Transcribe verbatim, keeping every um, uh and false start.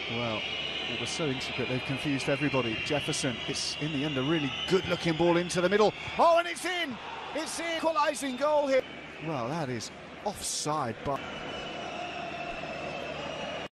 Well, it was so intricate, they've confused everybody. Jefferson, it's in the end a really good-looking ball into the middle. Oh, and it's in! It's in! Equalising goal here. Well, that is offside, but...